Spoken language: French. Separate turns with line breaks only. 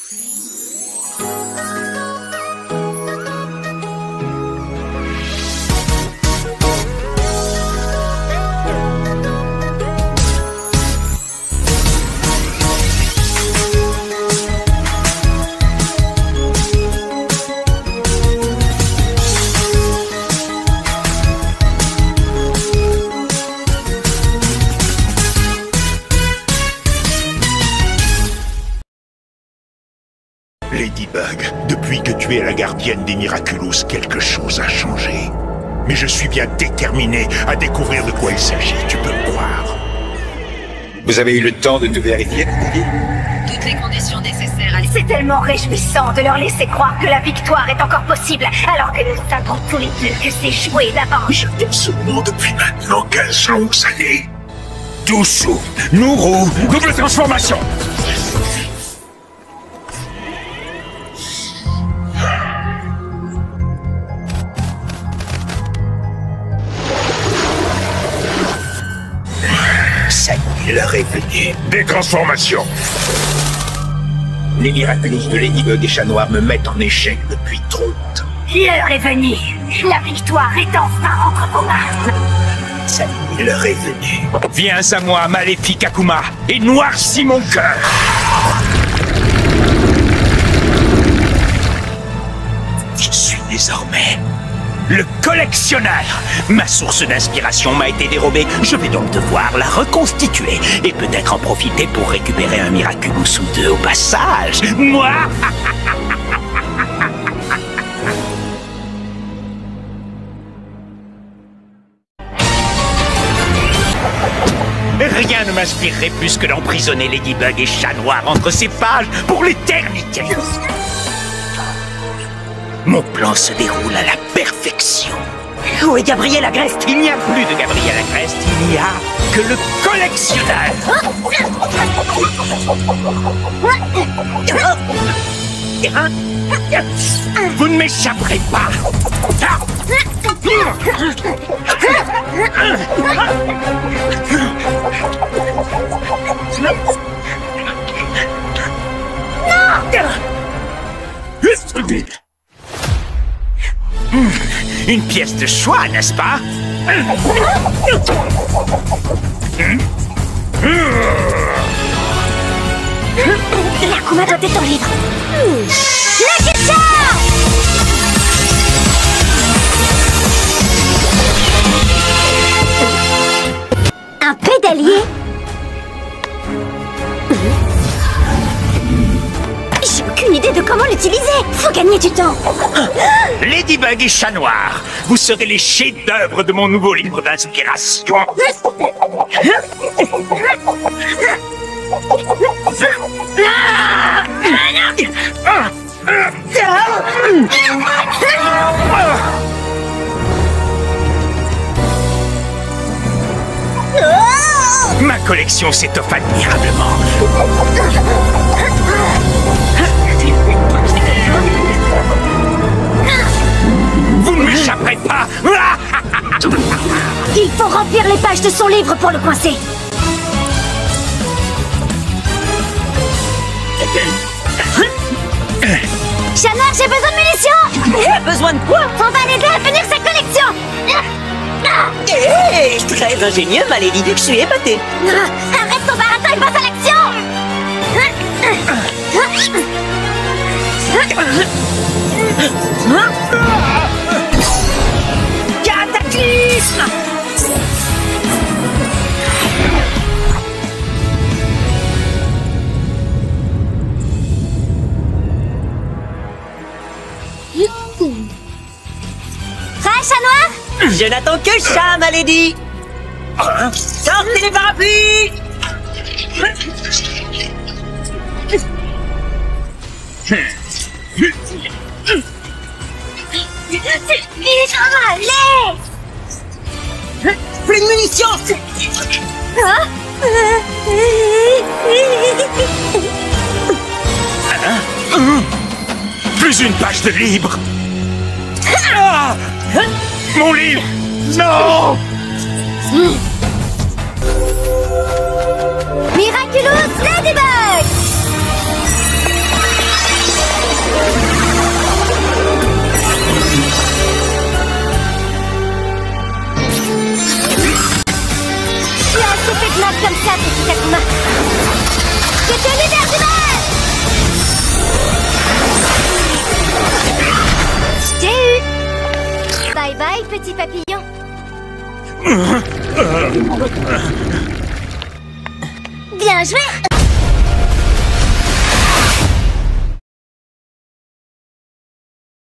Ladybug, depuis que tu es la gardienne des Miraculous, quelque chose a changé. Mais je suis bien déterminé à découvrir de quoi il s'agit, tu peux me croire.
Vous avez eu le temps de tout vérifier?
Toutes les conditions nécessaires à...
C'est tellement réjouissant de leur laisser croire que la victoire est encore possible, alors que nous savons tous les deux que c'est joué d'avance.
Je t'aime seulement depuis maintenant 15 longues années. Dessous, Nourou, double transformation.
Ça y est, l'heure est venue.
Des transformations.
Les Miraculous de Ladybug et Chat Noir me mettent en échec depuis trop longtemps.
L'heure est venue. La victoire est enfin entre vos mains.
Ça y est, l'heure est venue.
Viens à moi, maléfique Akuma, et noircis mon cœur.
Je suis désormais
Le collectionneur. Ma source d'inspiration m'a été dérobée. Je vais donc devoir la reconstituer et peut-être en profiter pour récupérer un Miraculous ou deux au passage. Moi. Rien ne m'inspirerait plus que d'emprisonner Ladybug et Chat Noir entre ces pages pour l'éternité. Mon plan se déroule à la perfection. Où est Gabriel Agreste? Il n'y a plus de Gabriel Agreste, il n'y a que le collectionneur. Vous ne m'échapperez pas. Une pièce de choix, n'est-ce pas?
L'Akuma doit être en libre. Lâchez ça! Un pédalier? J'ai aucune idée de comment l'utiliser. Faut gagner du temps.
Ladybug et Chat Noir, vous serez les chefs-d'œuvre de mon nouveau livre d'inspiration. Ma collection s'étoffe admirablement. Vous ne m'échapperez pas.
Il faut remplir les pages de son livre pour le coincer. Chat Noir, j'ai besoin de munitions.
Besoin de quoi?
On va l'aider à finir sa collection.
Hé, très ingénieux, ma lady. Je suis épaté.
Arrête ton baratin et passe à l'action.
Cataclysme!
Prêt, Chat Noir?
Je n'attends que ça, ma lady. Sortez les parapluies!
Allez!
Plus de munitions!
Hein?
Plus une page de libre. Ah! Mon livre! Non!
Miraculous Ladybug! t'ai fait de mal comme ça, petit Akuma. C'était l'univers du mal. J'ai eu. Bye bye, petit papillon. Bien joué.